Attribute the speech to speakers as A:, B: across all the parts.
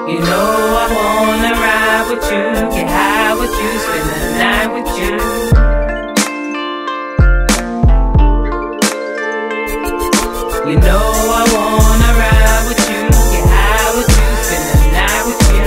A: You know I wanna ride with you, get high with you, spend the night with you. You know I wanna ride with you, get high with you, spend the night with you.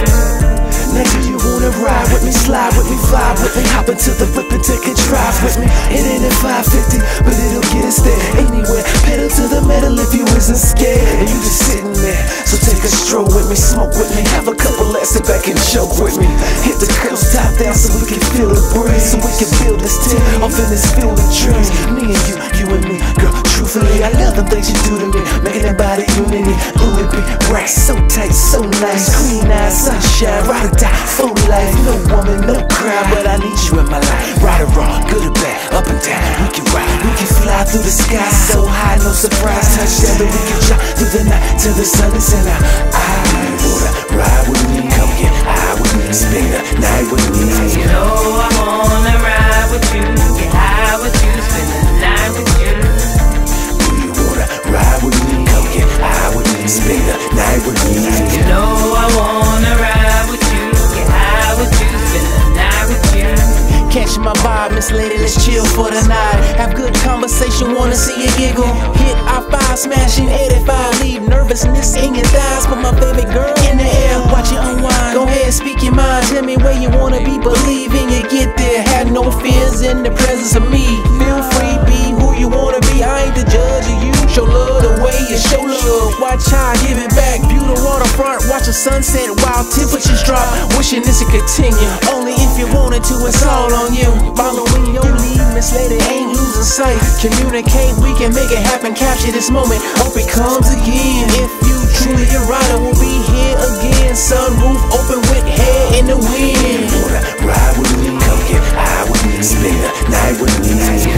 B: Now do you wanna ride with me, slide with me, vibe with me, hop into the whip and take a drive with me? It ain't at 550, but it'll get us there. Anywhere, pedal to the metal if you isn't scared. And you just sitting there, so take a stroll with me, smoke with me, have a couple laughs, sit back and joke with me. Hit the curls top down so we can feel the breeze, so we can build this tent off in this field of dreams. Me and you and me, girl, truthfully, I love them things you do to me, making that body unity. Ooh, it be right, so tight, so nice, green eyes, sunshine, ride or die, full life. No woman, no crowd, but I need you in my life. Right or wrong, good or bad, up and down, we can ride, we can fly through the sky so high, no surprise. Touchdown, but we can jump through the night till the sun is in our eyes. Wanna ride with me, come get high with me, spend the night with me.
A: You know I wanna ride with you, get high with you, spend the night with you.
B: Do you wanna ride with me, come get high with me, spend the night with me?
A: You know I wanna ride with you, get high with you, spend the night with you.
C: Catch my vibe, Miss Lady, let's chill for the night. Have good conversation, wanna see you giggle. Hit I-5, smashing 85, leave nervousness in your thighs. Put my baby girl in the air, watch you unwind. Go ahead, speak your mind, tell me where you wanna be, believe in you get there. Have no fears in the presence of me. Feel free, be who you wanna be, I ain't the judge of you. Show love the way you show love, watch how I give it back. View the waterfront, watch the sunset while temperatures drop. Wishing this could continue, only if you wanted to, it's all on you. Following your lead, Miss Lady, ain't losing sight. Communicate, we can make it happen, capture this moment, hope it comes again. If you truly a rider, we'll be here again. Sunroof open with head in the wind.
B: Wanna ride with me, come get high with me, spend the night with me.